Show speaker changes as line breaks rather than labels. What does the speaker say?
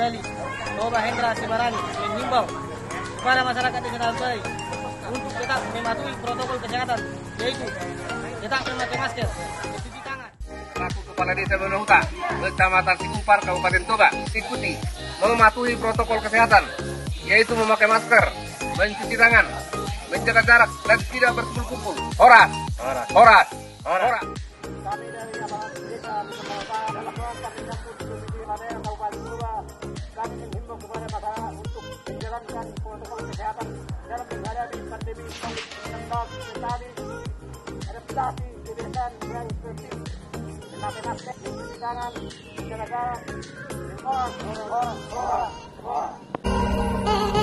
Bali, Toba Hendra Sibarani menghimbau kepada masyarakat Desa Dalbay untuk tetap mematuhi protokol kesehatan, yaitu tetap memakai masker, mencuci tangan.
Selaku Kepala Desa Benohuta, Kecamatan Sikumpar, Kabupaten Toba, ikuti mematuhi protokol kesehatan, yaitu memakai masker, mencuci tangan, menjaga jarak, dan tidak berkumpul-kumpul. Horas, horas, horas, horas.
Kami dari aparat desa beserta dalam rangka menyambut Idul Adha Kabupaten Toba, kami menghimbau kepada masyarakat untuk menjalankan protokol kesehatan dalam menghadapi pandemi COVID-19 tadi, adaptasi kebiasaan yang tertib, memakai masker, mencuci tangan, menjaga jarak, horas, horas, horas, horas.